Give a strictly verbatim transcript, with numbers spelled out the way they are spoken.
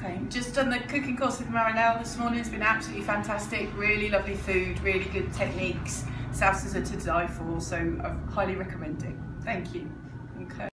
Okay, just done the cooking course with Marinelle this morning. It's been absolutely fantastic. Really lovely food, really good techniques. Salsas are to die for, so I highly recommend it. Thank you. Okay.